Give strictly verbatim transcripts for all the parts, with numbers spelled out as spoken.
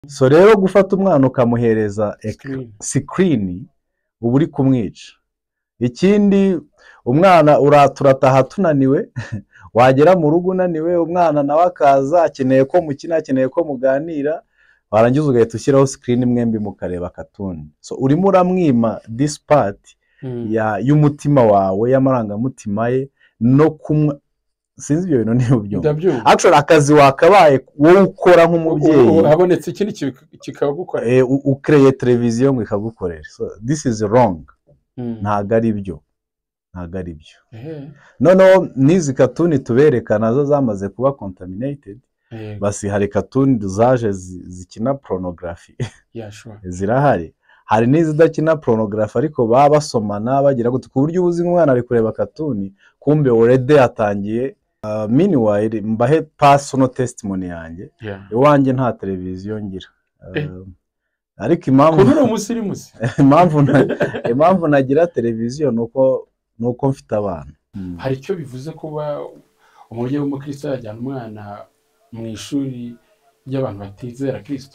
so rero gufata umwana ukamuhereza Screen. screen uba uri kumwica. Ikindi umwana uraturataha tunaniwe wagera mu rugo unaniwe umwana nawe akaza akeneye ko mukina akeneye ko muganira warangiza ugahita ushyiraho screen mwembi mukareba cartoon. So urimo uramwima this part Mm. ya y'umutima wawe y'amarangamutima ye no kumwe sinzi ibyo bintu niyo byumva. Ndabyumva. Actually akazi wakabaye wowe ukora nk'umubyeyi habonetse ikindi ki- kikagukora. eh, u- ukreye televiziyo ngo ikagukorera. So this is wrong. Mm. Ntago ari byo ntago ari byo Eh. noneho n'izi katuni tubereka nazo zamaze kuba contaminated. Eh. Basi hari katuni zaje zi- zikina pornography Yeah, sure. zirahari. Hari n'izidakina pornography ariko baba basomana bagira gute ku buryo ubuzi umwana ari kureba katuni kumbe already yatangiye. Uh, meanwhile mbahe personal testimony yanjye Yeah. iwanjye nta televiziyo ngira. Uh, Eh. ariko impamvu Kuri uri umusirimu se? impamvu na- impamvu nagira televiziyo nuko nuko mfite abana. Mm. Hari icyo bivuze kuba umubyeyi w'umukristo yajyana umwana mu ishuri ry'abantu batizera Kristo?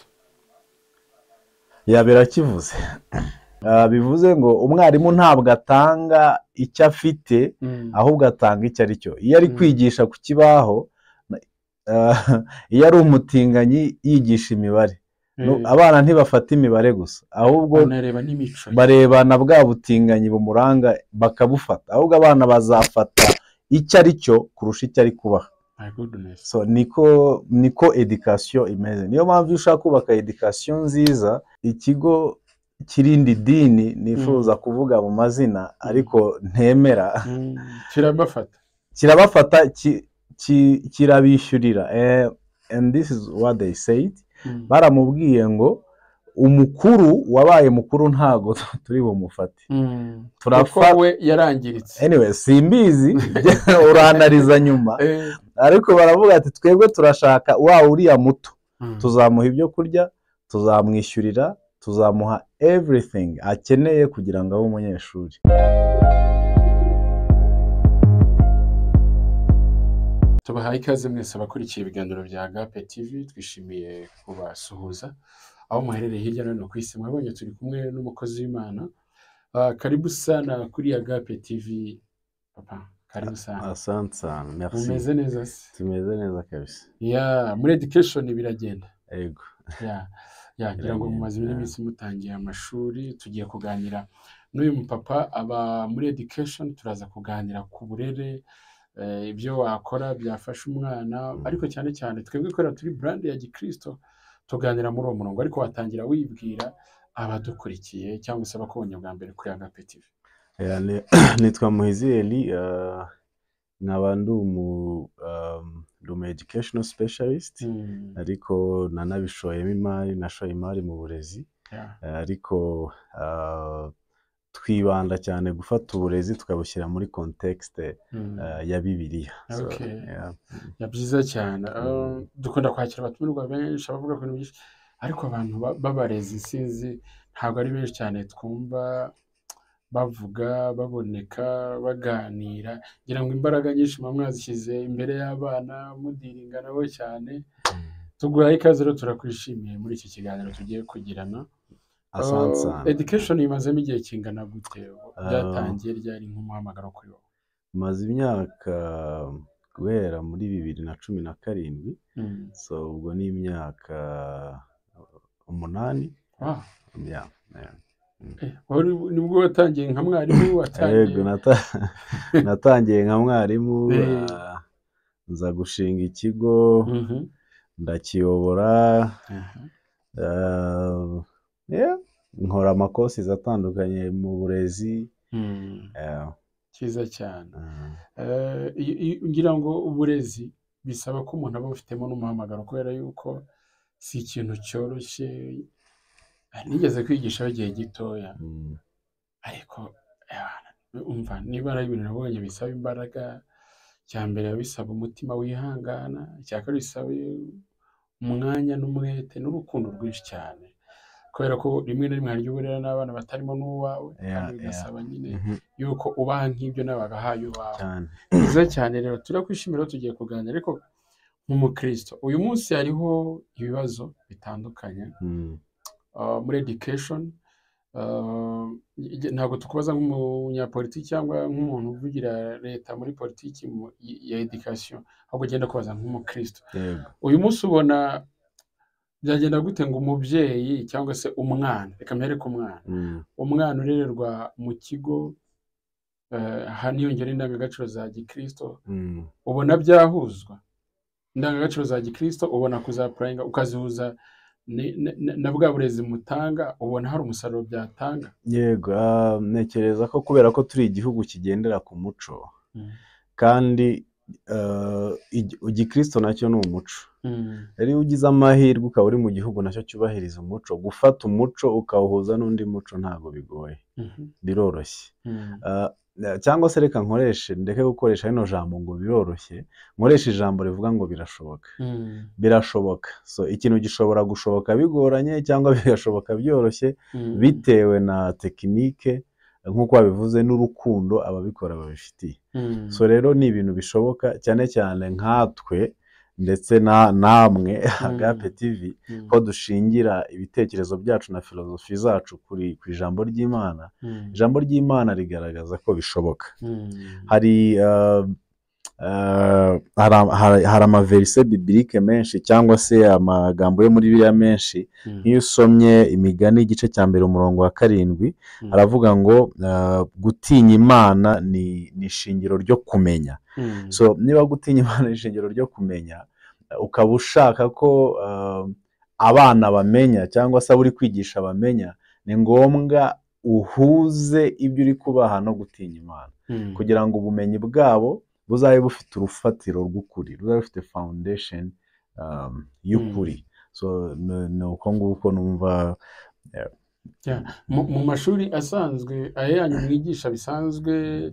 Ya birakivuze. Ah, bivuze ngo umwarimu ntabwo atanga icyo afite Mm. ahubwo atanga icyo ari cyo. Iyo ari Mm. kwigisha ku kibaho ah, iyo ari umutinganyi yigisha imibare. No, Eh. abana ntibafata imibare gusa ahubwo banareba n'imico. barebana bwa butinganyi bumuranga bakabufata. Ahubwo abana bazafata icyo ari cyo kurusha icyo ari kubaha. My goodness. So niko niko education imeze. Niyo mpamvu iyo ushaka kubaka education nziza, ikigo kirindi dini nifuza Mm. kuvuga mu mazina ariko ntemera Mm. Kirabafata. kirabafata ki- ki- kirabishyurira. Eh, and this is what they said. Mm. Baramubwiye ngo umukuru wabaye mukuru ntago turi bumufate. Mm. Turafa- Kuko we yarangiritse. Anyway simbizi uranariza nyuma Eh. ariko baravuga ati twebwe turashaka wa uriya muto Mm. tuzamuha ibyo kurya tuzamwishyurira tuzamuha everything akeneye kugira ngo abe umunyeshuri. Tubahaye ikaze mwese abakurikiye ibiganiro bya Agape T V, twishimiye kubasuhuza aho muherereye hirya no hino ku isi. Mwabonye turi kumwe n'umukozi w'Imana. Ah, karibu sana kuri Agape T V papa, karibu sana. Asante sana, merci. Umeze neza se? Tumeze neza kabisa. Ya muri education biragenda. Yego. Ya ya ngira ngo mumaze iminsi mutangiye amashuri, tugiye kuganira n'uyu mupapa aba muri education. Turaza kuganira ku burere, eh, ibyo wakora byafasha umwana, ariko cyane cyane twebwe korera turi brand ya Gikristo tuganira muri uwo murongo. Ariko watangira wibwira abadukurikiye cyangwa se abakubonye bwa mbere kuri Agape T V. Yeah, ni- nitwa Muhizi Eli, uh, nkaba ndi umu um, ndi umu educational specialist Mm. ariko nanabishoyemo imari, nashoye imari mu burezi. Yeah. Uh, ariko uh, twibanda cyane gufata uburezi tukabushyira muri context Mm. uh, ya Bibiliya. So, Okay. yeah. Ya byiza cyane. Uh, dukunda kwakira abatumirwa benshi abavuga ku bintu byinshi, ariko abantu ba- b'abarezi sinzi ntabwo ari benshi cyane twumva bavuga baboneka baganira. Ngira ngo imbaraga nyinshi muba mwazishyize imbere y'abana mudiringa nabo cyane. Tuguhaye ikaze rero, turakwishimiye muri iki kiganiro tugiye kugirana. Asante Uh, sana. education imazemo igihe kingana gute? Uh, Byatangiye ryari nk'umuhamagaro kuri wowe? Maze imyaka guhera muri bibiri na cumi na karindwi. Mm. So ubwo ni imyaka umunani. Ah. Yeah, yeah. Eh, wari nibwo watangiye nka mwarimu watangiye? Yego nata- natangiye nka mwarimu, Eh. uh, nza gushinga ikigo Mhm. ndakiyobora. Aha. uh, yeah, nkora amakosi atandukanye mu burezi. Mm. Yeah. Cyiza cyane. Uh, Eh, i- i- ngira ngo uburezi bisaba ko umuntu aba abufitemo n'umuhamagaro, kubera yuko si ikintu cyoroshye. Ah, nigeze kwigisha igihe gitoya, mm, ariko eh, umva niba ari ibintu nabonye bisaba imbaraga. Cya mbere biba bisaba umutima wihangana, icya kabiri bisaba umwanya n'umwete n'urukundo rwinshi cyane, kubera ko rimwe na rimwe hari uburera n'abana batarimo n'uwawe, Yeah, kandi bigasaba nyine mhm, yuko ubaha nk'ibyo nawe bagahaye uwawe. cyane. Byiza cyane rero turakwishimira, tugiye kuganira. Ariko nk'umukristo uyu munsi hariho ibibazo bitandukanye Mm. uh, muri education. Uh, ige- ntabwo tukubaza nk'umunyapolitiki cyangwa nk'umuntu uvugira leta muri politiki mu- y- ya education, ahubwo ugenda kubaza nk'umukristo. Yego. Uyu munsi ubona byagenda gute ngo umubyeyi cyangwa se umwana, reka mpere ku mwana, Mm. umwana urererwa mu kigo eh, haniyongera indangagaciro za gikristo, Mm. ubona byahuzwa indangagaciro za gikristo, ubona kuzapurayinga ukazihuza ni- ni- ni- na bwa burezi mutanga, ubona hari umusaruro byatanga? Yego, ah, ntekereza ko kubera ko turi igihugu kigendera ku muco Mm. kandi ah, igi- igikristo nacyo ni umuco. Mm. Rero iyo ugize amahirwe ukaba uri mu gihugu nacyo cyubahiriza umuco, gufata umuco ukawuhuza n'undi muco ntabwo bigoye, Mhm. biroroshye. Mm. Ah, cyangwa se reka nkoreshe ndeke gukoresha rino jambo ngo biroroshye, nkoresha ijambo rivuga ngo birashoboka. Mm. Birashoboka. So ikintu gishobora gushoboka bigoranye cyangwa bigashoboka byoroshye Mm. bitewe na tekinike nk'uko babivuze n'urukundo ababikora babifitiye. Mm. So rero ni ibintu bishoboka cyane cyane nkatwe ndetse na namwe Agape T V Mm. ko dushingira ibitekerezo byacu na filozofi zacu kuri ku ijambo ry'Imana. Mm. Ijambo ry'Imana rigaragaza ko bishoboka. Mm. Hari uh, uh, hari, hari, hari amaverise bibilike menshi cyangwa se amagambo yo muri Bibiliya menshi. Mm. Nk'iyo usomye Imigani igice cya mbere umurongo wa karindwi Mm. aravuga ngo uh, gutinya Imana ni ni ishingiro ryo kumenya. Mm. So niba gutinya Imana ni ishingiro ryo kumenya, uh, ukaba ushaka ko uh, abana bamenya cyangwa se uri kwigisha bamenya, ni ngombwa uhuze ibyo uri kubaha no gutinya Imana. Mm. Kugira ngo ubumenyi bwabo buzabe bufite urufatiro rw'ukuri, buzabe bufite foundation um, y'ukuri. So ni uko nguko numva. Yeah. Yeah. Mu mu mashuri asanzwe aya yanyu mwigisha bisanzwe,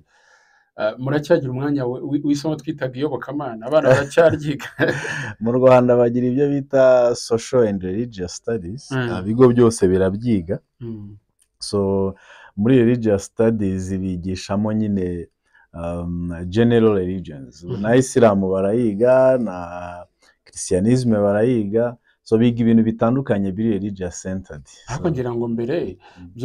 uh, muracyagira umwanya w'isomo twitaga iyobokamana, abana baracyaryiga? Mu Rwanda bagira ibyo bita social and religious studies. Mm. Uh, ibigo byose birabyiga. Mm. So muri religious studies bigishamo nyine um, general religions. Mhm. Na Isilamu barayiga, na Christianisme barayiga. So biga ibintu bitandukanye biri religious centered. Ariko ngira ngo mbere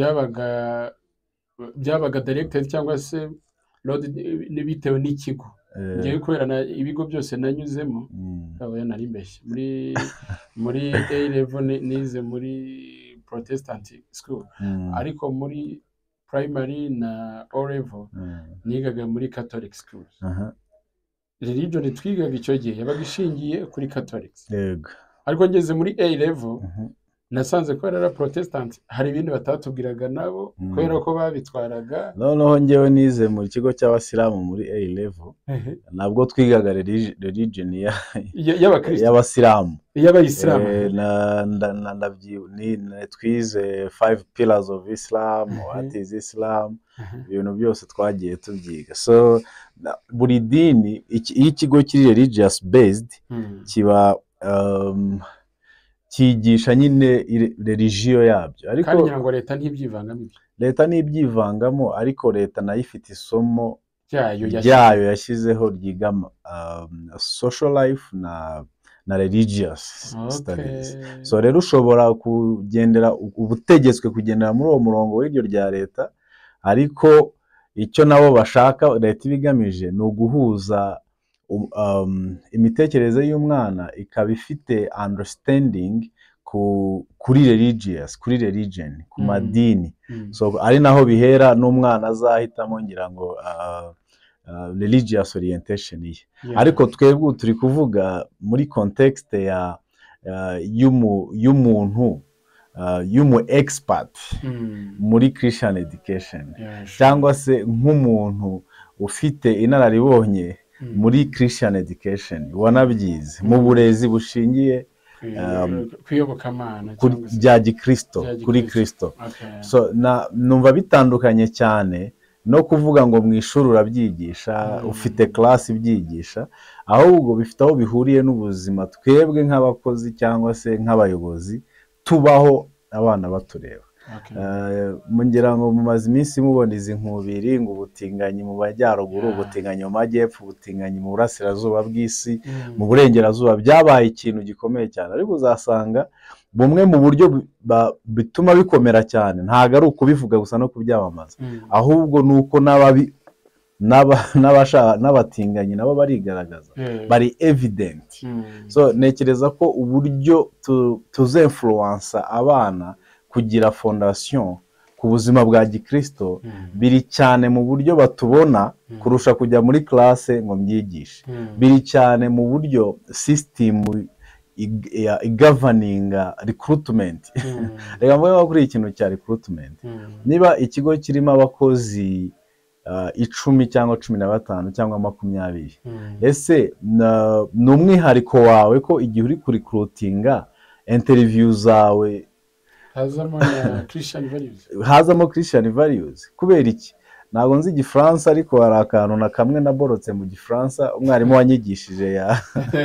byabaga byabaga directed cyangwa se loaded bitewe n'ikigo. Eh, Ngiye kubera na ibigo byose nanyuzemo, mm, aba yanari mbeshye muri muri A level ni- nize muri Protestant school, mm, ariko muri primary na O level mm, nigaga muri Catholic schools. aha, Religion twigaga icyo gihe yabaga ishingiye kuri Catholics, yego, ariko ngeze muri A level mhm, nasanze ko ari Protestant, hari ibindi batatubwiraga nabo Mm. kubera ko babitwaraga. noneho njyewe nize mu kigo cy'abasilamu muri A level, nabwo twigaga religi- religion ya- Ya- y'abakristo y'abasilamu. y'abayisilamu. Eh, na na na ndabyi- ni na- twize five pillars of Islam, Mhm. what is Islam, Mhm. ibintu byose twagiye tubyiga. So na- buri dini iki- iyo ikigo kiri religious based Mm. kiba um, cyigisha nyine ire- religiyo yabyo, ariko kandi ngira ngo leta ntibyivangamo ibyo leta ntibyivangamo, ariko leta nayo ifite isomo byayo yashyize. ryayo yashyizeho ryiga um, social life na na religious Okay. studies. So rero ushobora kugendera ubutegetswe kugendera muri uwo murongo w'iryo rya leta, ariko icyo nabo bashaka leta ibigamije ni uguhuza um, um, imitekerereze y'umwana ikaba ifite understanding ku kuri religious kuri religion ku Mm. madini. Mm. So ari naho bihera n'umwana azahitamo ngira ngo uh, uh, religious orientation ye. Yeah. Ariko twebwe turi kuvuga muri context ya uh, y'umu y'umuntu uh, y'umu expert Mm. muri Christian education, Yeah, sure. cyangwa se nk'umuntu ufite inararibonye Mm. muri Christian education, wanabyize mu burezi bushingiye um, kwiyobokamana kuri cyangwa se- bya gikristo, bya kuri gikristo. Kristo. Okay. So na numva bitandukanye cyane no kuvuga ngo mu ishuri urabyigisha, Mm. ufite class ibyigisha, ahubwo bifite aho bihuriye n'ubuzima twebwe nk'abakozi cyangwa se nk'abayobozi tubaho abana batureba. Okay. Eh, mungira ngo mumaze iminsi mubona izi nkubiri ngo ubutinganyi mu majyaruguru, Yeah. ubutinganyi mu majyepfo, ubutinganyi mu burasirazuba bw'isi, Mm. mu burengerazuba, byabaye ikintu gikomeye cyane. Ariko uzasanga bumwe mu buryo ba- bituma bikomera cyane ntabwo ari ukubivuga gusa no kubyamamaza, Mm. ahubwo ni uko n'ababi n'aba- n'abashaka n'abatinganyi nabo barigaragaza, Yeah. bari evident. Mm. So ntekereza ko uburyo tu- tuzinfluensa abana kugira fondation ku buzima bwa gikristo Mm. biri cyane mu buryo batubona Mm. kurusha kujya muri classe ngo mbyigishe. Mm. Biri cyane mu buryo system ig- ya- igavaninga recruitment. Mm. Reka mvuge kuri iki kintu cya recruitment. Mm. Niba ikigo kirimo abakozi uh, icumi cyangwa cumi na batanu cyangwa makumyabiri, Mm. ese na- ni umwihariko wawe ko igihe uri kurikrutinga interview zawe hazamo na Christian values. hazamo Christian values? Kubera iki? Ntabwo nzi igifaransa, ariko hari akantu na kamwe naborotse mu gifaransa umwarimu wanyigishije ya-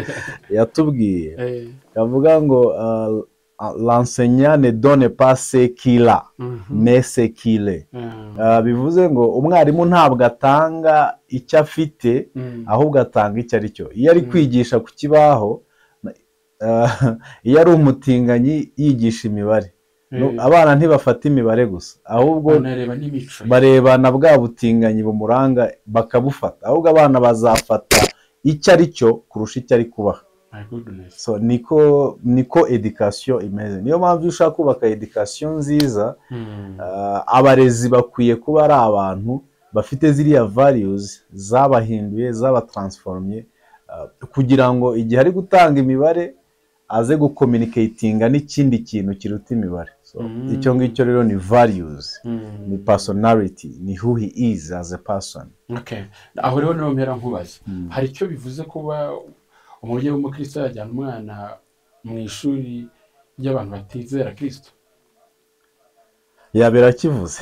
yatubwiye Eh. kavuga ngo uh, l'enseignant ne donne pas ce qu'il a Mhm. mais ce qu'il est. Mm. Uh, bivuze ngo umwarimu ntabwo atanga icyo afite, Mm. ahubwo atanga icyo ari cyo. Iyo ari Mm. kwigisha ku kibaho, uh, iyo ari umutinganyi yigisha imibare, no, Eh. abana ntibafata imibare gusa, ahubwo banareba n'imico. barebana bwa butinganyi bumuranga bakabufata, ahubwo abana bazafata icyo ari cyo kurusha icyo ari kubaha. My goodness. So niko niko education imeze. Niyo mpamvu iyo ushaka kubaka education nziza, Mm. uh, abarezi bakwiye kuba ari abantu bafite ziriya values zabahinduye, zabatransformye, uh, kugira ngo igihe ari gutanga imibare aze gucommunicatinga n'ikindi kintu kiruta imibare. So Mm. icyo ngicyo rero ni values, Mm. ni personality, ni who he is as a person. Okay. Aho rero niho mpera nkubaza. Mm. Hari icyo bivuze kuba umubyeyi w'umukristo yajyana umwana mu ishuri ry'abantu batizera Kristo? Ya birakivuze.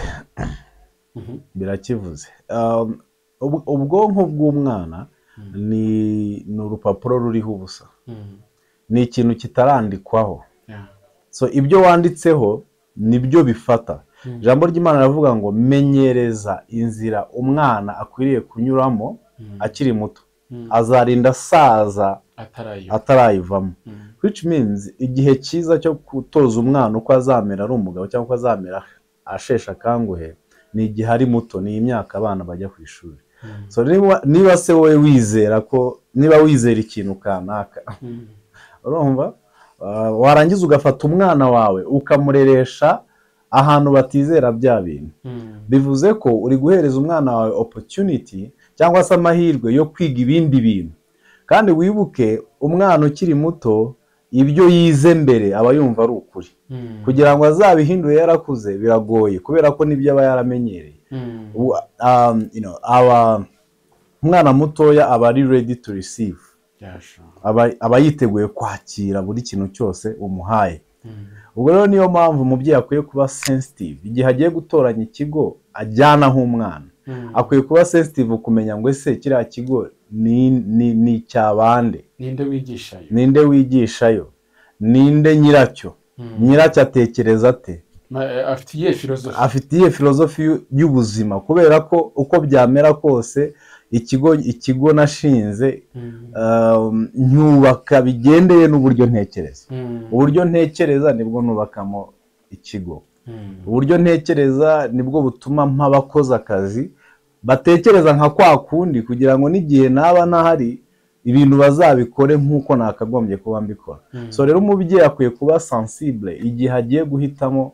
Mhm. Birakivuze. Um, ubu- ubwonko bw'umwana Mm. ni ni urupapuro ruriho ubusa, Mm. ni ikintu kitarandikwaho. Yeah. So ibyo wanditseho nibyo bifata. Mm. Ijambo ry'Imana ravuga ngo menyereza inzira umwana akwiriye kunyuramo Mm. akiri muto, Mm. azarinda asaza atarayo. atarayivamo. Mm. Which means igihe cyiza cyo gutoza umwana uko azamera ari umugabo cyangwa uko azamera asheshe akanguhe ni igihe ari muto, ni imyaka abana bajya ku ishuri. Mm. So niba, niba se wowe wizera ko niba wizera ikintu kanaka, Mm. urumva uh, warangiza ugafata umwana wawe ukamureresha ahantu batizera bya bintu, Mm. bivuze ko uri guhereza umwana wawe opportunity cyangwa se amahirwe yo kwiga ibindi bintu. Kandi wibuke umwana ukiri muto ibyo yize mbere aba yumva ari ukuri, Mm. kugira ngo azabihindure yarakuze biragoye kubera ko nibyo aba yaramenyereye. Mm. U- um, you know, aba umwana mutoya aba ari ready to receive, Yeah, sure. aba, aba yiteguye kwakira buri kintu cyose umuhaye. Mm. Ubwo rero niyo mpamvu umubyeyi akwiye kuba sensitive igihe agiye gutoranya ikigo ajyanaho umwana. Mm. Akwiye kuba sensitive kumenya ngo ese kiriya kigo ni ni ni icy'abande, Ninde wigishayo? ninde wigishayo, ninde nyiracyo, Mm. nyiracyo atekereza ate, Ma- eh, afite iyihe filozofi? afitiye filozofi y'u- y'ubuzima, kubera ko uko byamera kose ikigo ikigo nashinze Mm. um, nyubaka bigendeye n'uburyo ntekereza. Mm. Uburyo ntekereza nibwo nubakamo ikigo. Mm. Uburyo ntekereza nibwo butuma mpa abakoze akazi batekereza nka kwa kundi, kugira ngo n'igihe naba nahari ibintu bazabikore nk'uko nakagombye kuba mbikora. Mm. So rero umubyeyi akwiye kuba sensible igihe agiye guhitamo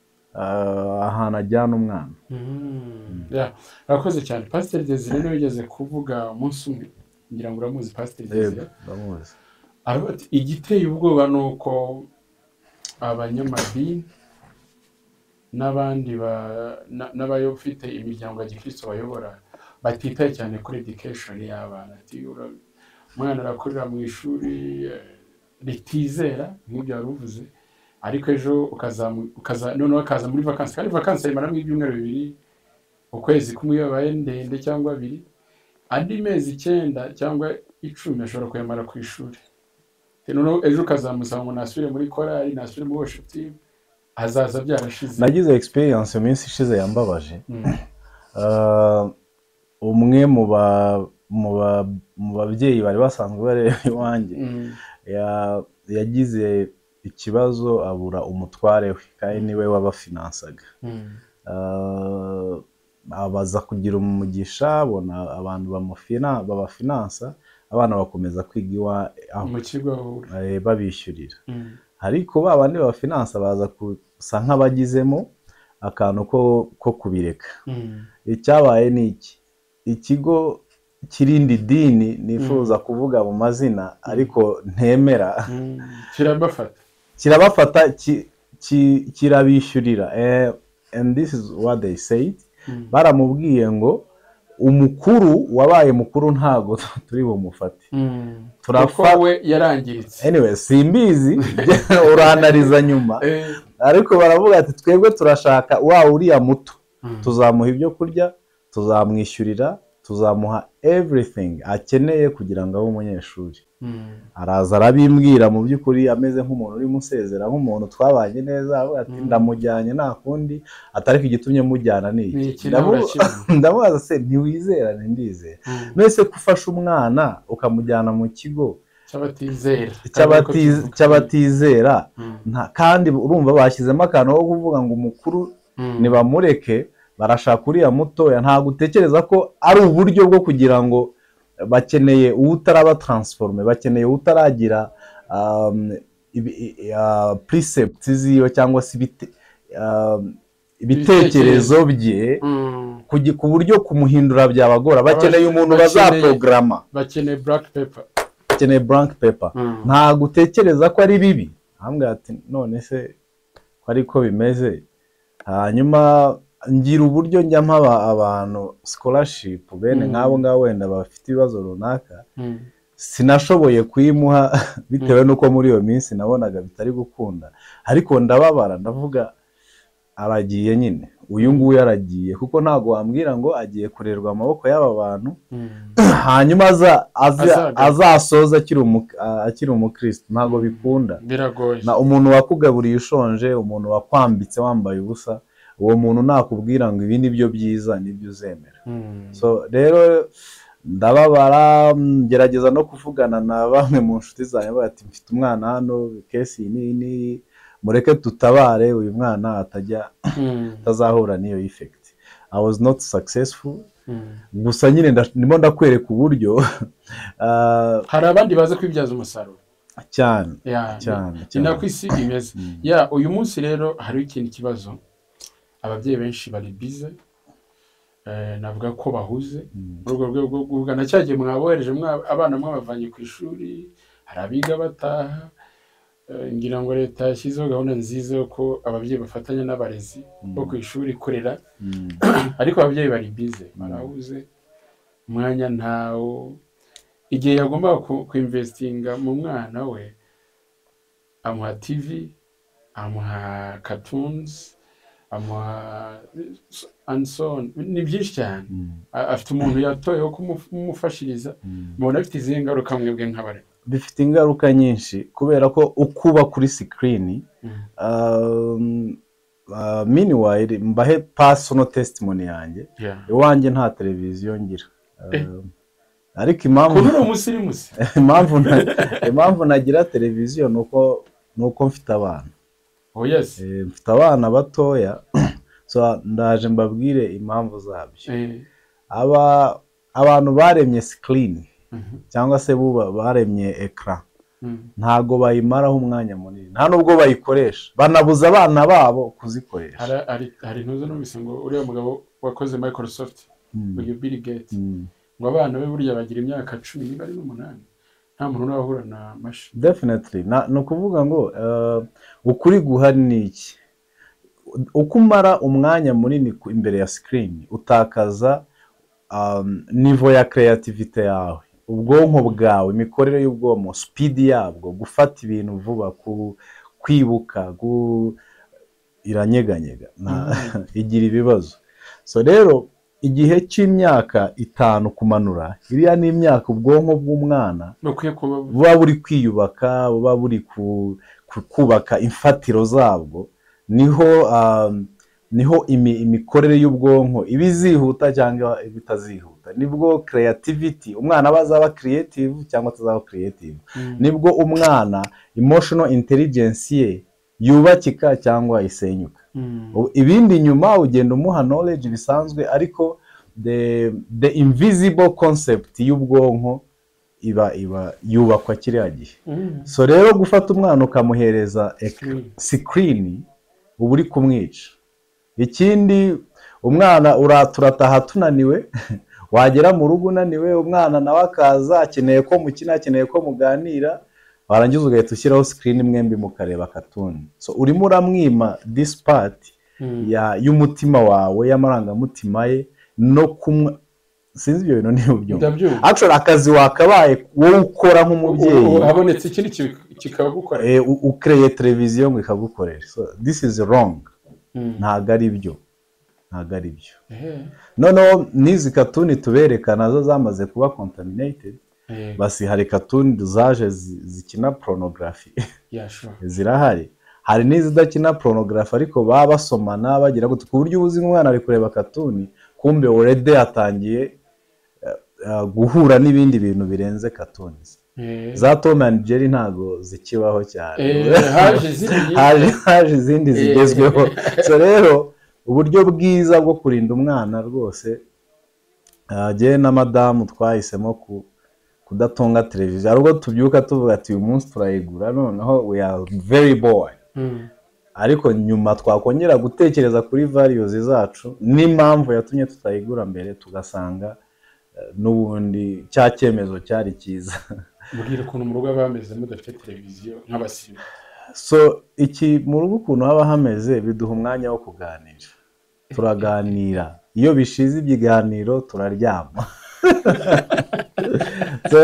uh, ahantu ajyana umwana. Mm. Yeah. Urakoze cyane. Pasiteri Desire niwe yigeze kuvuga umunsi umwe, ngira ngo uramuzi Pasiteri Desire. Ndamuzi. Aravuga ati igiteye ubwoba ni uko abanyamadini n'abandi ba- na- n'abayofite imiryango ya gikristo bayobora batitaye cyane kuri education y'abana. Ati ura- umwana arakurira mu ishuri eh, ritizera nk'ibyo wari uvuze, ariko ejo ukazamu- ukaza noneho akaza muri vakansi, kandi vakansi ayimaramo ibyumweru bibiri, ukwezi kumwe iyo yabaye ndende cyangwa abiri, andi mezi icyenda cyangwa icumi ashobora kuyamara ku ishuri. Noneho ejo ukazamusaba ngo nasubire muri korali, nasubire muri worship team, hazaza byarashize. nagize experience mu minsi ishize yambabaje. Mm. Uh, umwe mu ba mu ba- mu babyeyi bari basanzwe bareba iwanjye Mm. ya- yagize ikibazo abura umutware we kandi niwe wabafinansaga. Mm. Uh, abaza kugira umugisha abona abantu bamufina babafinansa abana bakomeza kwiga iwa aho mu kigo aho uri. eh, babishyurira, Mm. ariko ba bandi babafinansa baza gusa nk'abagizemo akantu ko ko kubireka. Mm. Icyabaye ni iki, ikigo kirindi dini nifuza kuvuga mu mazina ariko ntemera Mm. kirabafata kirabafata ki- ki- kirabishyurira. Eh, and this is what they said. Mm. Baramubwiye ngo umukuru wabaye mukuru ntago turi bumufate. Mm. Turafa kuko we yarangiritse. anyway simbizi uranariza nyuma, Eh. ariko baravuga ati twebwe turashaka wa uriya muto Mm. tuzamuha ibyo kurya, tuzamwishyurira, tuzamuha everything akeneye kugira ngo abe umunyeshuri. Mm. Araza arabimbwira mu by'ukuri ameze nk'umuntu uri musezera, nk'umuntu twabanye neza, avuga ati Mm. ndamujyanye nta kundi, atariko igitumye mujyana ni Ni iki. iki nawe urakibona. Ndamubaza se ntiwizera? Ndizera. Mm. Mwese gufasha umwana ukamujyana mu kigo cy'abatizera cy'abatiz- cy'abatizera Mm. nta kandi urumva bashyizemo akantu ko kuvuga ngo umukuru Mm. nibamureke, barashaka uriya mutoya. Ntabwo utekereza ko ari uburyo bwo kugira ngo bakeneye utaraba transforme, bakeneye utaragira um, uh, precepts ziyo cyangwa se ibite, um, ibitekerezo bye Mm. kugi- ku buryo kumuhindura byabagora. Bakeneye umuntu Bakeneye- bazaprograma, bakeneye black paper. bakeneye blank paper. Mm. Ntabwo utekereza ko ari bibi. Ahambwa ati none se ko ariko bimeze. Hanyuma ngira uburyo njya mpaba abantu scholarship bene Mm. nk'abo ngabo wenda bafite ibibazo runaka, Mm. sinashoboye kuyimuha bitewe n'uko muri iyo minsi nabonaga bitari gukunda, ariko ndababara ndavuga aragiye nyine, uyu nguyu aragiye, kuko ntabwo wambwira ngo agiye kurerwa amaboko y'aba bantu Mm. hanyuma aza- aza- Azaga. azasoza akiri umu- akiri umukristo. Ntabwo bikunda. biragoye. Na umuntu wakugaburiye ushonje, umuntu wakwambitse wambaye ubusa, uwo muntu nakubwira ngo ibi ni byo byiza nibyo uzemera. Mm. So rero ndababara, ngerageza no kuvugana na bamwe mu nshuti zanjye bati mfite umwana hano kesi ni ni mureke tutabare uyu mwana atajya Mm. atazahura n'iyo effect. I was not successful. Mm. Gusa nyine nda- ndimo ndakwereka uburyo ah, hari abandi baza kwibyaza umusaruro. cyane Ya, cyane ni cyane. nako isi imeze. Ya, uyu munsi rero hari ikindi kibazo, ababyeyi benshi bari bize, eh, navuga ko bahuze muri urwo rwego rwo kuvuga na cyagiye mwabohereje mwa- abana mwabavanye ku ishuri, hari abiga bataha. Eh, ngira ngo leta yashyizeho gahunda nziza yo ko ababyeyi bafatanya n'abarezi bo ku ishuri kurera, Mm. ariko ababyeyi bari bize, barahuze, umwanya ntawo. Igihe yagombaga ku- kuinvestinga mu mwana we, amuha T V, amuha cartoons, amuha and so on. Ni byinshi cyane. Mm. A- afite umuntu yatoyeho kumufashiriza. Mm. Mubona afite izihe ngaruka mwebwe nk'abare? Bifite ingaruka nyinshi kubera ko ukuba kuri screen. Mm. um, uh, meanwhile mbahe personal testimony yanjye, Yeah. iwanjye nta televiziyo ngira. Eh. Um, ariko impamvu Kuba uri umusirimu se? impamvu na- impamvu nagira televiziyo nuko nuko mfite abana. Oh yes. Eh, mfite abana batoya so ndaje mbabwire impamvu zabyo. Eh. Aba abantu baremye screen Mhm. cyangwa se buba baremye ecran Mm. ntago bayimaraho umwanya munini, nta nubwo bayikoresha, banabuza abana babo kuzikoresha. Hari hari hari ntuzo numvise ngo uriya mugabo wakoze Microsoft, Mm. uyu Bill Gates, Mm. ngo abana be burya bagira imyaka cumi niba ari n'umunani, nta muntu urahura na mashini. Definitely na no kuvuga ngo uh, ukuri guhari ni iki, uko umara umwanya munini ku- imbere ya screen utakaza um, niveau ya creativity yawe, ubwonko bwawe, imikorere y'ubwonko, speed yabwo, gufata ibintu vuba, ku kwibuka, gu iranyeganyega na igira ibibazo. So rero igihe cy'imyaka itanu kumanura, iriya ni imyaka ubwonko bw'umwana bakwiye kuba buba buri kwiyubaka, buba buri ku- ku- kubaka imfatiro zabwo. niho um, niho imi, imikorere y'ubwonko iba izihuta cyangwa ibitazihuta, nibwo creativity umwana aba azaba creative cyangwa atazaba creative, Mm. nibwo umwana emotional intelligence ye yubakika cyangwa isenyuka. Mm. U- ibindi nyuma ugenda umuha knowledge bisanzwe, ariko the the invisible concept y'ubwonko iba iba yubakwa kiriya gihe. Mm. So rero gufata umwana ukamuhereza ek- Screen. screen uba uri kumwica. Ikindi, umwana ura- turataha tunaniwe wagera mu rugo unaniwe, umwana nawe akaza akeneye ko mukina, akeneye ko muganira, warangiza ugahita ushyiraho screen mwembi mukareba katuni. So urimo uramwima this part Mm. ya y'umutima wawe, y'amarangamutima ye, no kumwa, sinzi ibyo bintu niba ubyumva. Ndabyumva. Actually akazi wakabaye wowe ukora nk'umubyeyi, Ubu habonetse ikindi ki- kikagukorera. eh, u- ukreye televiziyo ngo ikagukorera. So this is wrong. Mm. Ntago ari byo, ntago ari byo. Ehe. Noneho n'izi katuni tubereka nazo zamaze kuba contaminated, Eh, basi hari katuni zaje zi- zikina pornography yeah, sure. zirahari, hari n'izidakina pornography ariko baba basomana bagira gutya, ku buryo ubuzi umwana ari kureba katuni kumbe already atangiye uh, guhura n'ibindi bintu birenze katuni. Eh, Za Tom and Jerry ntago zikibaho cyane, eh, haje izindi haje nyinshi. haje izindi zigezweho. So rero uburyo bwiza bwo kurinda umwana rwose, uh, jye na madamu twahisemo ku kudatunga televiziyo. Hari ubwo tubyuka tuvuga ati uyu munsi turayigura, noneho we are very bored, Mm. ariko nyuma twakongera gutekereza kuri values zacu n'impamvu yatumye tutayigura mbere, tugasanga uh, n'ubundi cya cyemezo cyari cyiza. Mbwira ukuntu mu rugo haba hameze mudafite televiziyo nk'abasibo. So iki mu rugo ukuntu haba hameze biduha umwanya wo kuganira, turaganira, iyo bishize ibiganiro turaryama. So,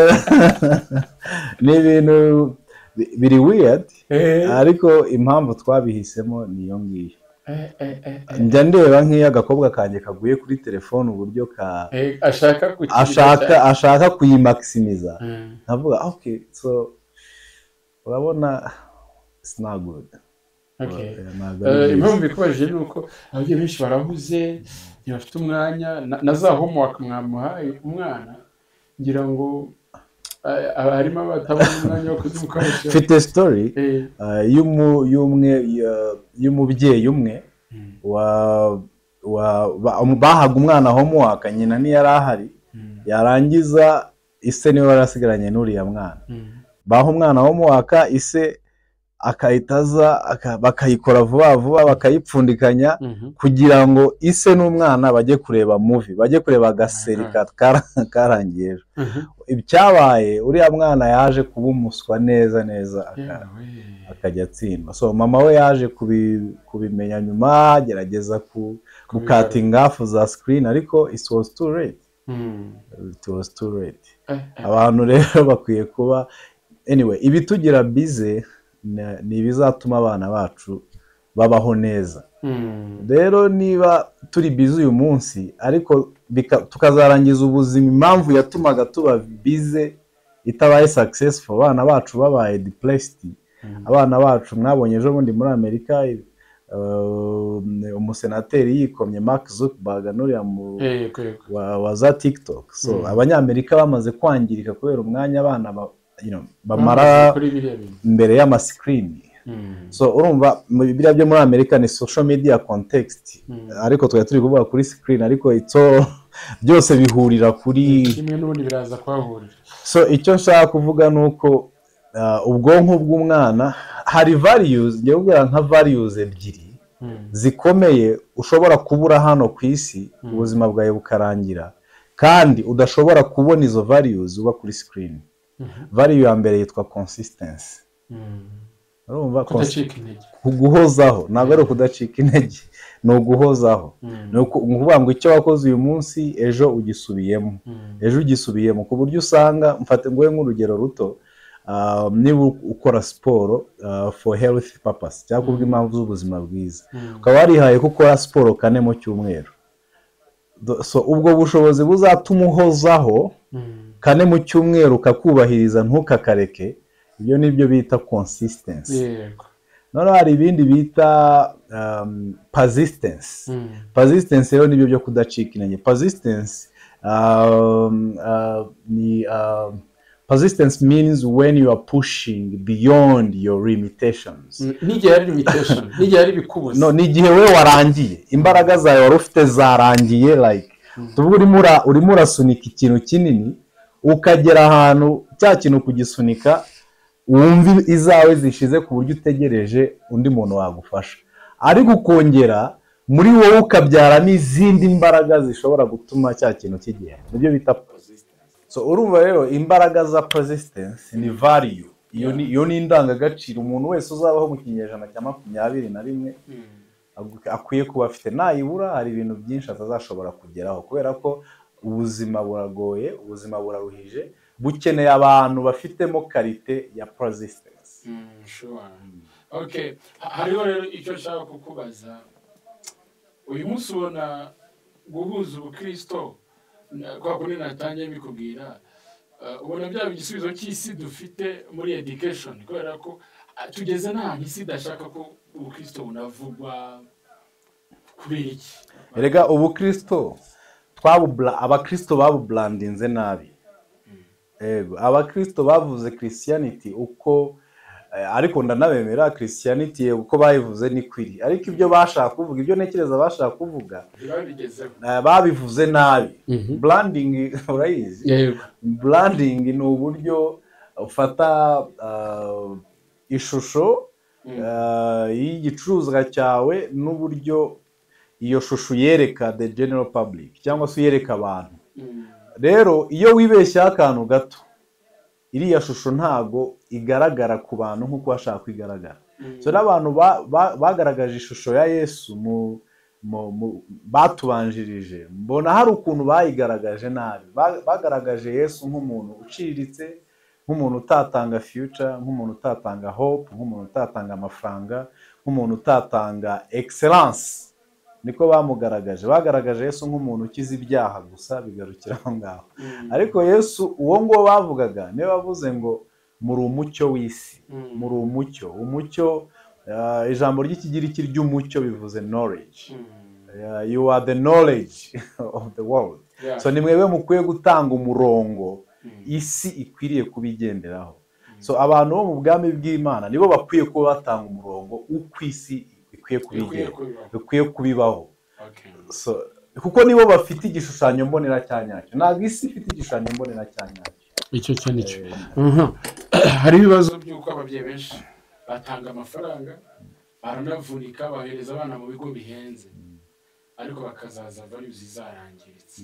ni ibintu bi- biri weird, Eh, ariko impamvu twabihisemo niyo ngiyo. eh, eh, eh, eh. Njya ndeba nk'iyo agakobwa kanjye kaguye kuri telefone uburyo ka Eh, ashaka kugira ashaka ashaka kuyimaximiza, Mm. nkavuga okay, so urabona it's not good. Okay. Eh, ntabwo ari Eh, byiza. impamvu bikubajije ni uko ababyeyi benshi barahuze ntibafite umwanya na- na za homework mwamuhaye umwana ngira ngo eh, harimo abatabona umwanya wo kuzimukoresha. Mfite story Eh, uh, y'umu- y'umwe ya- y'umubyeyi umwe mm, wa wa ba- bahaga umwana homework, nyina ntiyari ahari, mm, yarangiza ise niwe wari asigaranye n'uriya mwana, mm, baha umwana homework, ise akahita aza aka- bakayikora vuba vuba bakayipfundikanya mhm. kugira ngo ise n'umwana bajye kureba movie, bajye kureba agaseri Okay. ka- kara- karangiye ejo. Mhm. Ibyabaye uriya mwana yaje kuba umuswa neza neza aka- Yewe. akajya atsindwa. So mama we yaje kubi- kubimenya nyuma, agerageza ku gukatinga hafu za screen, ariko it was too late, Mm. it was too late. Eh, eh. Abantu rero bakwiye kuba anyway, ibitugira bize ni- ni ibizatuma abana bacu babaho neza. Mm. Rero niba turi bize uyu munsi ariko bika- tukazarangiza ubuzima impamvu yatumaga tuba bize itabaye successful, abana bacu babaye depressed, Mm. abana bacu mwabonye ejo bundi muri Amerika uh, umusenateri yikomye Mark Zuckerberg n'uriya mu Eh, yego, yego. wa, wa za TikTok. So Mm. abanyamerika bamaze kwangirika kubera umwanya abana ba, you know, Bamaze bamara kuri biriya bintu. imbere y'amasikirini. Mm. So urumva mu biriya byo muri Amerika ni social media context, Mm. ariko twari turi kuvuga kuri screen, ariko it's all byose bihurira kuri. kimwe n'ubundi biraza kuhahurira. So icyo nshaka kuvuga ni uko uh, ubwonko bw'umwana hari values, ngiye kuvuga nka values ebyiri Mm. zikomeye ushobora kubura hano ku isi, Mm. ubuzima bwawe bukarangira, kandi udashobora kubona izo values uba kuri screen. Mhm. Value ya mbere yitwa consistency. Mm. Urumva Kudacika intege. guhozaho, ntabwo ari ukudacika intege, ni uguhozaho. Mm. Ni ukuvuga ngo icyo wakoze uyu munsi ejo ugisubiyemo, Mm. ejo ugisubiyemo, ku buryo usanga, mfate nguhe nk'urugero ruto, uh, niba ukora siporo uh, for health purpose cyangwa kubw'impamvu z'ubuzima bwiza, Mm. ukaba warihaye ko ukora siporo kane mu cyumweru. Do- so ubwo bushobozi buzatuma uhozaho Mm. kane mu cyumweru ukakubahiriza ntukakareke, ibyo nibyo bita consistency. Yego. noneho hari ibindi bita um, persistence Mm. persistence rero nibyo byo kudacika intege. Persistence um, uh, ni um, persistence means when you are pushing beyond your limitations. Mm. n'igihe ari limitation n'igihe ari bikubuza No, ni igihe we warangiye imbaraga zawe wari ufite zarangiye, like tuvuga urimo ura- urimo urasunika ikintu kinini ukagera ahantu cya kintu kugisunika wumva izawe zishize ku buryo utegereje undi muntu wagufasha, ariko ukongera muri wowe ukabyaramo izindi mbaraga zishobora gutuma cya kintu kigenda, nibyo bita persistence. So urumva rero imbaraga za persistence ni value, iyo ni iyo ni indangagaciro umuntu wese uzabaho mu kinyejana cya makumyabiri na rimwe akwiye kuba afite. Nayibura hari ibintu byinshi atazashobora kugeraho, kubera ko ubuzima buragoye, ubuzima buraruhije, bukeneye abantu bafitemo karite ya persistence. Mm, sure. Okay, Ha- hariho rero icyo nshaka kukubaza. Uyu munsi ubona guhuza ubukristo na- kwa kundi natangiye mbikubwira, uh, ubona byaba igisubizo cy'isi dufite muri education, kubera ko ah, tugeze n'ahantu isi idashaka ko ubukristo bunavugwa. Kubera iki? Erega ubukristo twabubla abakristo babubrandinze nabi. Ego abakristo bavuze Christianity uko eh, ariko ndanabemera Christianity uko bayivuze ni kwiri, ariko ibyo bashaka kuvuga, ibyo nekereza bashaka kuvuga Ntibabigezeho. eh, babivuze nabi. Mhm. Branding urayizi? Yego. Branding ni uburyo ufata uh, ishusho uh, y'igicuruzwa cyawe n'uburyo iyo shusho yereka the general public cyangwa se yereka abantu. Mm. Rero iyo wibeshyaho akantu gato, iriya shusho ntago igaragara ku bantu nk'uko bashaka kwigaragara. Mm. So n'abantu ba- ba- bagaragaje ishusho ya Yesu mu mu- mu- batubanjirije, mbona hari ukuntu bayigaragaje nabi. Ba- bagaragaje Yesu nk'umuntu uciriritse, nk'umuntu utatanga future, nk'umuntu utatanga hope, nk'umuntu utatanga amafaranga, nk'umuntu utatanga excellence. Niko bamugaragaje. Bagaragaje Yesu nk'umuntu ukiza ibyaha gusa, bigarukira aho ngaho. Mm. Ariko Yesu uwo nguwo bavugaga niwe wavuze ngo muri umucyo w'isi, Mm. muri umucyo. Umucyo, uh, ijambo ry'ikigiriki ry'umucyo bivuze knowledge. Mm. Uh, you are the knowledge of the world. Yeah. So ni mwebwe mukwiye gutanga umurongo Mm. isi ikwiriye kubigenderaho. So abantu bo mu bwami bw'Imana nibo bakwiye kuba batanga umurongo uko isi ikwiye kubigenda, kubibaho. bikwiye kubibaho. Okay. So kuko nibo bafite igishushanyo mbonera cya nyacyo, ntabwo isi ifite igishushanyo mbonera cya nyacyo. Icyo cyo nicyo. Eh, Mhm. Hari ibibazo by'uko ababyeyi benshi batanga amafaranga, baranavunika, bohereza abana mu bigo bihenze, ariko bakazaza values zarangiritse.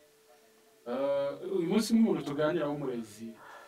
Uh, uyu munsi nk'umuntu tuganira w'umurezi,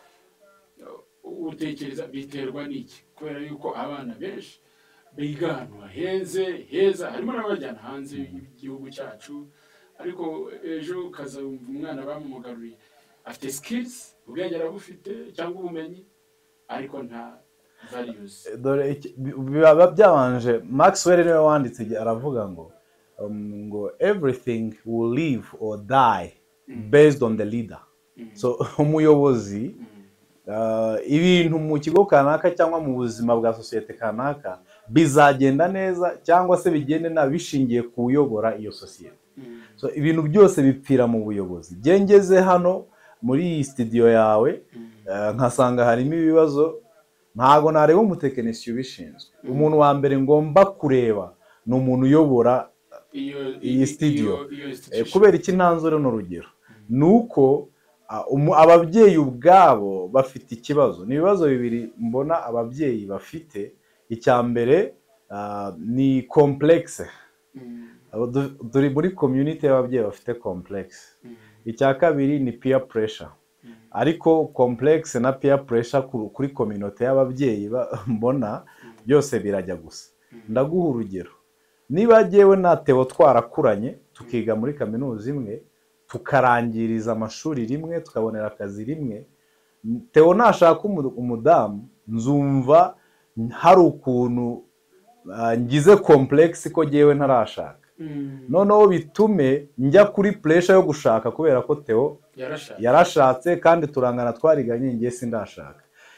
uh, utekereza biterwa n'iki? Kubera yuko abana benshi biga ahantu hahenze heza, harimo n'abajyana hanze y'igihugu cyacu, ariko ejo ukazumva umwana bamumugaruriye afite skills, ubwenge arabufite cyangwa ubumenyi, ariko nta values. dore iki- bi- biba byabanje, Maxwell niwe wanditse igihe aravuga ngo um, ngo everything will live or die based on the leader. So umuyobozi, uh, ibintu mu kigo kanaka cyangwa mu buzima bwa sosiyete kanaka bizagenda neza cyangwa se bigende nabi bishingiye ku uyobora iyo sosiyete. So ibintu byose bipfira mu buyobozi. Byengeze hano muri iyi studio yawe, uh, nkasanga harimo ibibazo, ntago nareba umutekinisiye ubishinzwe. Umuntu wa mbere ngomba kureba ni umuntu uyobora Iyo iyi studio. iyo- iyo Eh, institution. kubera iki ntanze runo rugero ni uko ah, umu- ababyeyi ubwabo bafite ikibazo. Ni ibibazo bibiri mbona ababyeyi bafite. Icya mbere ah, ni complexe. Mm. Abo du- turi muri community y'ababyeyi bafite complexe. Mm. Icya kabiri ni peer pressure. Mm. Ariko complexe na peer pressure ku- kuri community y'ababyeyi ba- mbona byose birajya gusa. Ndaguha urugero. Niba jyewe na Theo twarakuranye tukiga muri kaminuza imwe, tukarangiriza amashuri rimwe, tukabonera akazi rimwe, Theo nashaka umu- umudamu nzumva hari ukuntu ah, ngize complexe ko jyewe ntarashaka. Mm. Noneho bitume njya kuri pressure yo gushaka kubera ko Theo Yarashatse. yarashatse kandi turangana twariganye, ngiye sindashaka.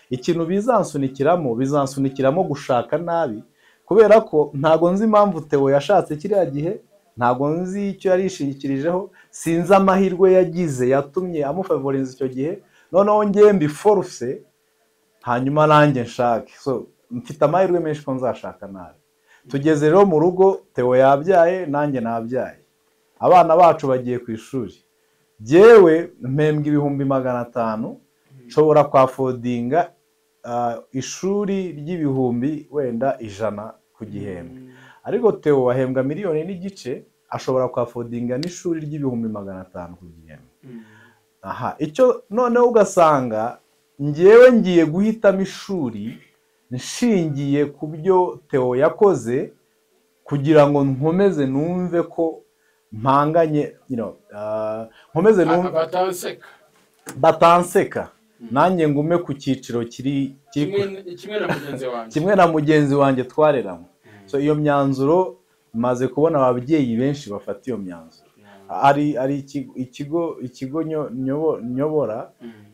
ikintu bizansunikiramo bizansunikiramo gushaka nabi, kubera ko ntago nzi impamvu Theo yashatse kiriya gihe, ntago nzi icyo yarishingikirijeho, sinzi amahirwe yagize yatumye amufavoriza icyo gihe, noneho ngiye mbi force hanyuma nanjye nshake. So mfite amahirwe menshi ko nzashaka nabi. Tugeze rero mu rugo, Theo yabyaye nanjye nabyaye, abana bacu bagiye ku ishuri, jyewe mpembwa ibihumbi magana atanu, nshobora kwafodinga uh, ishuri ry'ibihumbi wenda ijana ku gihembwe, ariko Theo wahembwa miliyoni n'igice ashobora kwafodinga n'ishuri ry'ibihumbi magana atanu ku gihembwe. Aha, icyo noneho ugasanga njyewe ngiye guhitamo ishuri nshingiye ku byo Theo yakoze, kugira ngo nkomeze numve ko mpanganye, you know, uh, nkomeze numve batanseka batanseka nanjye ngume ku cyiciro kiri kimwe na mugenzi wanjye kimwe na mugenzi wanjye twareramo. So iyo myanzuro maze kubona ababyeyi benshi bafata iyo myanzuro. Ari ari ikigo ikigo nyobora,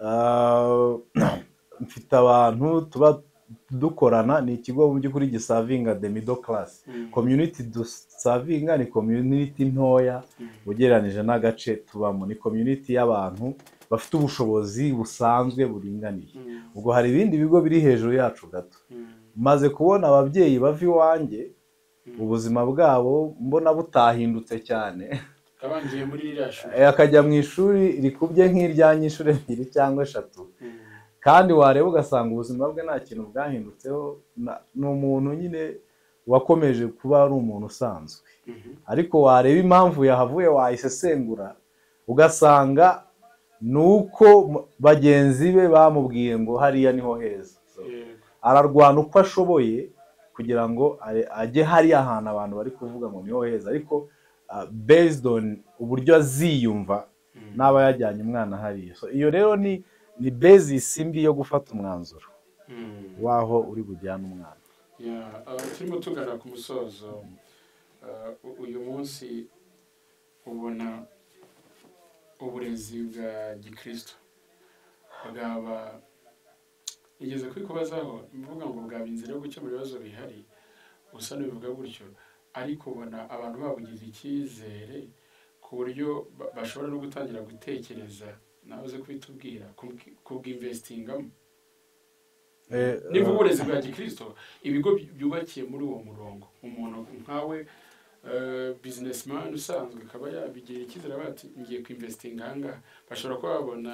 mfite abantu tuba dukorana, ni ikigo mu by'ukuri gisavinga the middle class community. Dusavinga ni community ntoya ugereranije n'agace tubamo, ni community y'abantu bafite ubushobozi busanzwe buringaniye. Ubwo hari ibindi bigo biri hejuru yacu gato. Maze kubona ababyeyi bava iwanjye, ubuzima bwabo mbona butahindutse cyane, kabangiye muri rirashu akajya mu ishuri rikubye nk'iryanyishure ebyiri cyangwa eshatu, kandi wareba ugasanga ubuzima bwe nta kintu bwahindutseho. Ni umuntu nyine wakomeje kuba ari umuntu usanzwe, ariko wareba impamvu yahavuye wayisesengura ugasanga nuko bagenzi be bamubwiye ngo hariya niho heza. Ararwana uko ashoboye kugira ngo ajye hariya ahantu abantu bari kuvuga ngo niho heza, ariko based on uburyo aziyumva n'aba yajyanye umwana hariya. So iyo rero ni ni basis imbi yo gufata umwanzuro waho uri bujyana umwana. Turimo tugana ku musozo, uyu munsi ubona uburezi bwa gikristo bwaba igeze kwikubazaho, mvuga ngo bwaba inzira yo gukemura ibibazo bihari, usa n'ubivuga gutyo, ariko ubona abantu babugize icyizere ku buryo bashobora no gutangira gutekereza, nawe uze kubitubwira, kubw'investingamo niba uburezi bwa gikristo ibigo byubakiye muri uwo murongo, umuntu nkawe businessman usanzwe akaba yabigira icyizere bati ngiye kwinvestinga ahangaha, bashobora kuba babona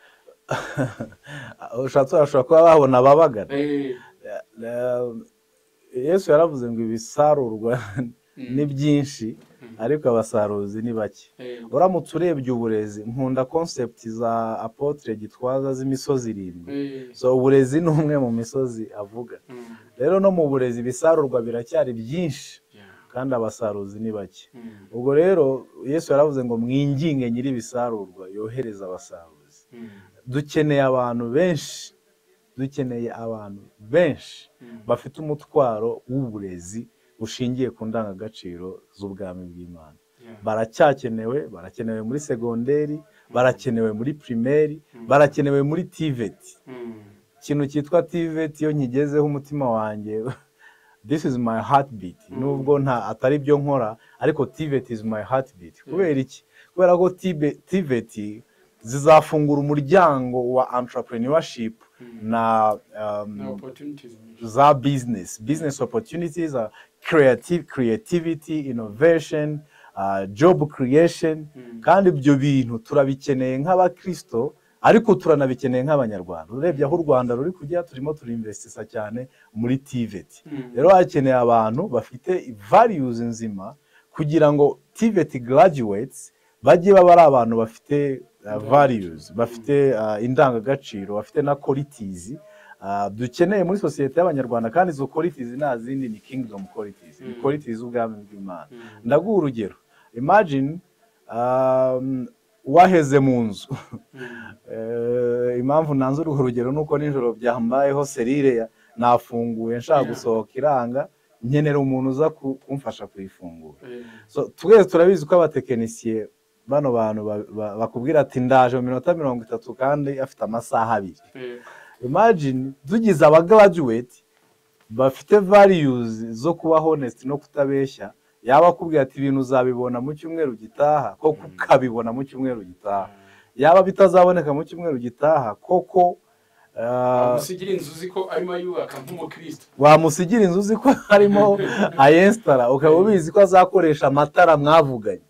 ushatse bashobora kuba babona ababagana. Yesu yaravuze ngo ibisarurwa ni byinshi ariko abasaruzi ni bake. Uramutse urebye uburezi, nkunda concept za Apotre Gitwaza z'imisozi irindwi. So uburezi ni umwe mu misozi avuga. Rero no mu burezi ibisarurwa biracyari byinshi kandi abasaruzi ni bake. Ubwo rero Yesu yaravuze ngo mwinginge nyiri ibisarurwa yohereza abasaruzi. Dukeneye abantu benshi, dukeneye abantu benshi bafite umutwaro w'uburezi ushingiye ku ndangagaciro z'ubwami bw'Imana. Baracyakenewe, barakenewe muri segonderi, barakenewe muri primaire, barakenewe muri T V E T. Ikintu cyitwa T V E T iyo nkigezeho umutima wanjye, this is my heartbeat. Nubwo nta atari byo nkora, ariko T V E T is my heartbeat. Kubera iki? Kubera ko T V E T zizafungura umuryango wa entrepreneurship na um, za business business opportunities, uh, creative creativity, innovation, uh, job creation. Kandi ibyo bintu turabikeneye nk'abakristo, ariko turanabikeneye nk'abanyarwanda. Urebye aho u Rwanda ruri kujya, turimo turinvestisa cyane muri T V E T. Rero hakeneye abantu bafite values nzima kugira ngo T V E T graduates bajye baba ari abantu bafite uh, values, bafite uh, indangagaciro, bafite na qualities uh, dukeneye muri societe y'abanyarwanda. Kandi izo qualities nta zindi ni kingdom qualities, ni qualities z'ubwami bw'Imana. Ndaguha urugero, imagine um, waheze mu nzu impamvu nanze urwo rugero nuko nijoro byambayeho serire nafunguye nshaka gusohoka iranga, nkenera umuntu uza kumfasha kuyifungura. So twese turabizi ko abatekinisiye bano bantu bakubwira ati ndaje mu minota mirongo itatu kandi afite amasaha abiri. imagine tugize aba graduate bafite values zo kuba honest no kutabeshya, yaba akubwira ati ibintu uzabibona mu cyumweru gitaha koko ukabibona mu cyumweru gitaha, yaba bitazaboneka mu cyumweru gitaha koko wamusigira inzu uzi ko arimo yubaka nk'umukristo, wamusigira inzu uzi ko harimo ayensitara, ukaba ubizi ko azakoresha amatara mwavuganye,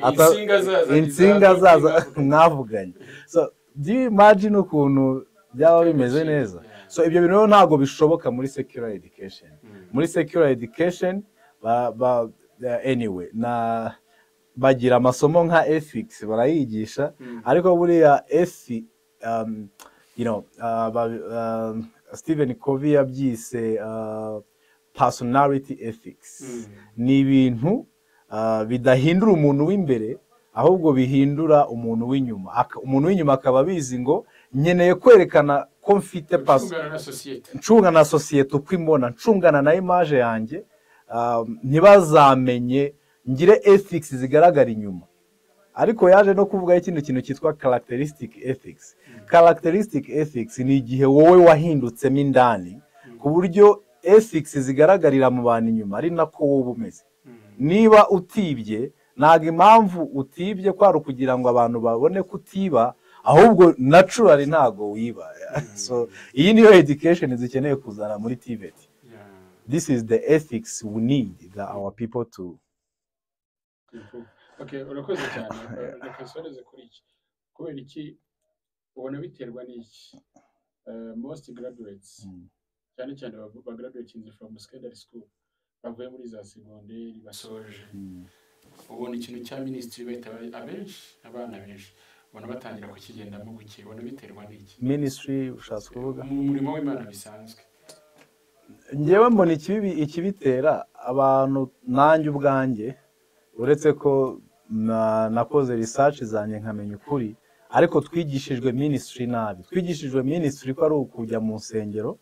insinga zaza mwavuganye. So do you imagine ukuntu byaba bimeze neza? So ibyo bintu ntabwo bishoboka muri secular education. Muri secular education ba, ba anyway na bagira amasomo nka ethics barayigisha, ariko buriya ethics um, you know, uh, uh, Stephen Covey yabyise uh, personality ethics. Mm. Ni ibintu uh, bidahindura umuntu w'imbere, ahubwo bihindura umuntu w'inyuma. Umuntu w'inyuma akaba bizi ngo nkeneye kwerekana ko mfite ncungana na societe uko imbona, ncungana na image yanjye, uh, ntibazamenye ngire ethics zigaragara inyuma. Ariko yaje no kuvuga ikindi kintu cyitwa characteristic ethics. Mm. Characteristic ethics ni igihe wowe wahindutsemo indani ku buryo ethics zigaragarira mu bantu inyuma ari nako wowe umeze. Mm. Niba utibye ntago impamvu utibye kwari ukugira ngo abantu babone kutiba, ahubwo naturally ntago wiba. Mm. So iyi niyo education zikeneye kuzana muri T V E T. Yeah. This is the ethics we need that our people to improve. Okay, urakoze cyane. Reka nsoreze kuri iki. Kubera iki ubona biterwa n'iki? Uh, most graduates mm. cyane cyane ba graduating from secondary school bavuye muri za secondaire basoje. Mm. Ubona ikintu cya ministry bahita abenshi abana benshi ubona batangira kukigendamo guke, ubona biterwa n'iki? Ministry ushatse kuvuga mu murimo w'Imana bisanzwe. Ngewe mbona ikibi ikibitera abantu nanjye ubwanjye, uretse ko na nakoze research zanjye nkamenya ukuri, ariko twigishijwe ministry nabi. Twigishijwe ministry ko ari ukujya mu nsengero,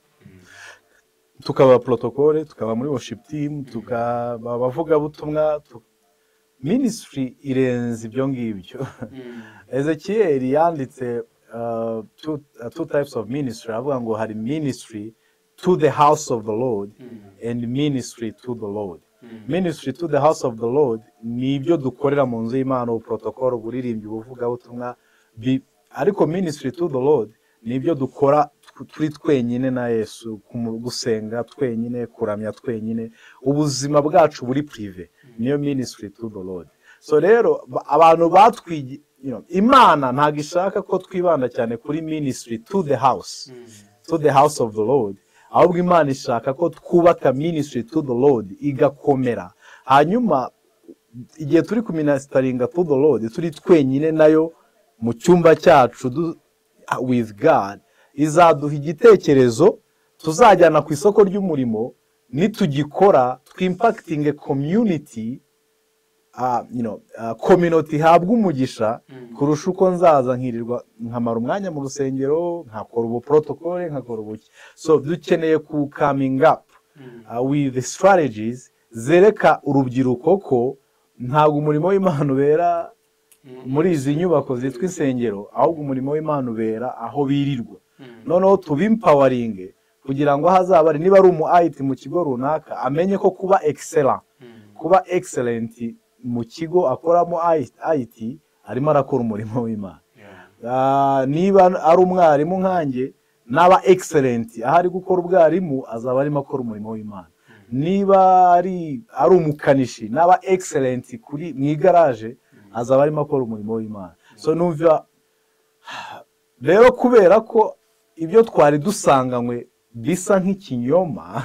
tukaba protocole, tukaba muri worship team, tukaba bavuga butumwa. Ministry irenze ibyo ngibyo. Ezekiel yanditse uh, two, uh, two types of ministry. Avuga ngo hari ministry to the house of the Lord and ministry to the Lord. Mm. Ministry to the house of the Lord ni ibyo dukorera mu nzu y'Imana, protocol, buririmbyi, ubuvuga butumwa, ariko ministry to the Lord ni ibyo dukora turi twenyine na Yesu, gusenga twenyine, kuramya twenyine, ubuzima bwacu buri prive, niyo ministry to the Lord. So rero abantu batwigi, you know, Imana ntago ishaka ko twibanda cyane kuri ministry to the house, mm. to the house of the Lord. Ahubwo Imana ishaka ko twubaka ministry to the Lord igakomera, hanyuma igihe turi kuministeringa to the Lord turi twenyine nayo mu cyumba cyacu with God, izaduha igitekerezo tuzajyana ku isoko ry'umurimo, nitugikora twimpacting community, uh, you know, uh, community habwa umugisha kurusha uko nzaza nkirirwa nkamara umwanya mu rusengero nkakora ubu protocol nkakora ubuki. So dukeneye ku coming up uh, with the strategies zereka urubyiruko ko ntabwo umurimo w'Imana ubera muri izi nyubako zitwa insengero, ahubwo umurimo w'Imana ubera aho birirwa. Noneho tubimpawaringe kugira ngo hazaba ari niba ari umu I T mu kigo runaka amenye ko kuba excellent, kuba excellent mu kigo akoramo I T arimo arakora umurimo w'Imana. Yeah. Uh, niba ari umwarimu nkanjye naba excellent ahari gukora ubwarimu azaba arimo akora umurimo w'Imana. Mm. Niba ari ari umukanishi naba excellent kuri mu garage azaba arimo akora umurimo w'Imana. Mm. So numva rero kubera ko ibyo twari dusanganywe bisa nk'ikinyoma,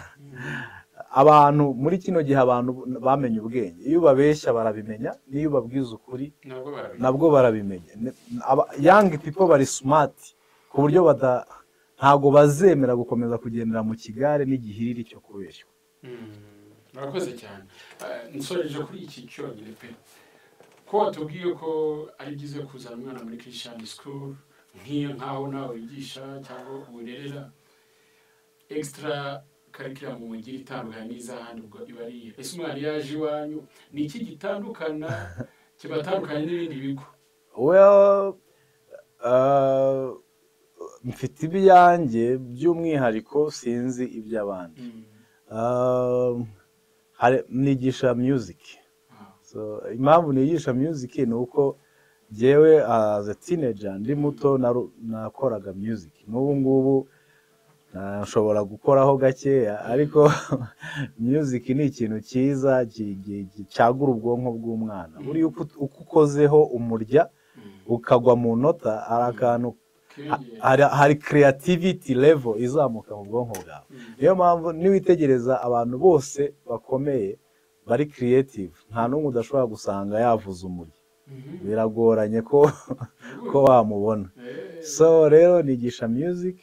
abantu muri kino gihe abantu bamenye ubwenge, iyo babeshya barabimenya, niyo babwiza ukuri nabwo barabimenya. Young people bari smart ku buryo bada ntago bazemera gukomeza kugendera mu kigare n'igihiriri cyo kubeshya. Murakoze cyane. Nsoreje kuri iki cyonyine pe, ko tubwiye ko ari byiza kuzana umwana muri Christian school nk'iyo nkaho nawe wigisha cyangwa urerera extra curriculum mu ngira itandukanye n'izahandi ubwo ibariye. Ese umwana yaje iwanyu ni iki gitandukana kibatandukanye n'ibindi bigo? Well, uh, mfite ibyanjye by'umwihariko sinzi iby'abandi. Ah, hari- nigisha music. So impamvu nigisha music ni uko jyewe as a teenager ndi muto naru- nakoraga music, n'ubu ngubu ah, nshobora gukoraho gakeya, ariko music ni ikintu cyiza gi- gi- gi- cyagura ubwonko bw'umwana. buriya uko uko ukozeho umurya ukagwa mu nota, hari akantu ha- hari, hari creativity level izamuka mu bwonko bwawe. Niyo mpamvu niwitegereza abantu bose bakomeye bari creative, nta n'umwe udashobora gusanga yavuza umurya, biragoranye ko ko wamubona. So rero nigisha music.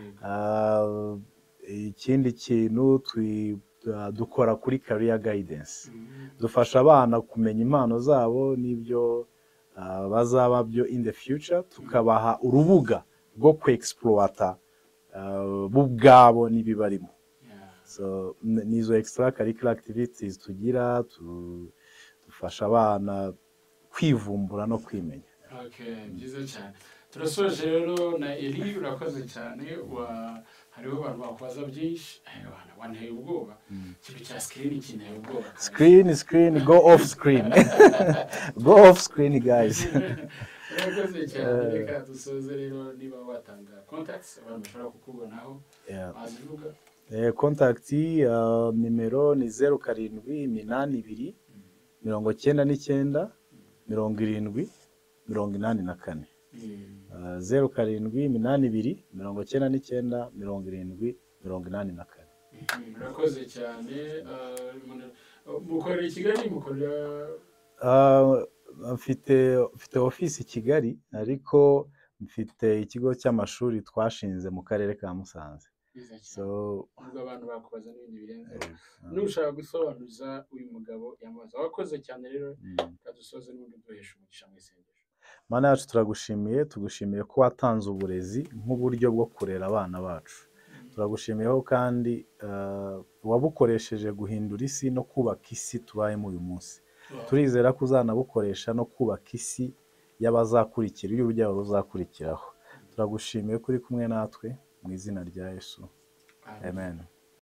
ah, ikindi kintu twi- ah, dukora kuri career guidance, dufasha abana kumenya impano zabo n'ibyo ah, bazaba byo in the future, tukabaha urubuga rwo kwexploita ah, bo ubwabo n'ibibarimo. So n- nizo extracurricular activities tugira, tu- dufasha abana kwivumbura no kwimenya. Okay, byiza cyane. Turasoje rero na Eli, urakoze cyane. wa hariho abantu bakubaza byinshi. Ayo bana wanteye ubwoba. Ikintu cya screen kinteye ubwoba. kabisa. Screen, screen, go off screen. Go off screen, guys. Urakoze cyane. Reka dusoze rero, niba watanga contacts abantu bashobora kukubonaho Yeah. wazivuga. Eh, contact ah, nimero ni zeru karindwi iminani ibiri mirongo cyenda n'icyenda mirongo irindwi mirongo inani na kane. Ah, zeru karindwi iminani ibiri mirongo cyenda n'icyenda mirongo irindwi mirongo inani na kane. Urakoze cyane. ah, muna- mukorera i Kigali, mukorera Ah, mfite mfite office i Kigali, ariko mfite ikigo cy'amashuri twashinze mu karere ka Musanze. byiza cyane. So Nubwo abantu bakubaza n'ibindi birenze, eh, nushaka gusobanuza uyu mugabo yamaze. Wakoze cyane rero, mm. kadusoze n'ubundi duhesha umugisha mu isengesho. Mana yacu turagushimiye, tugushimiye ko watanze uburezi nk'uburyo bwo kurera abana bacu. Turagushimiyeho kandi ah, wabukoresheje guhindura isi no kubaka isi tubayemo uyu munsi. Turizera ko uzanabukoresha no kubaka isi y'abazakurikira, iyo urubyaro ruzakurikiraho. Turagushimiye ko uri kumwe natwe, mu izina rya Yesu. Amen. Amen.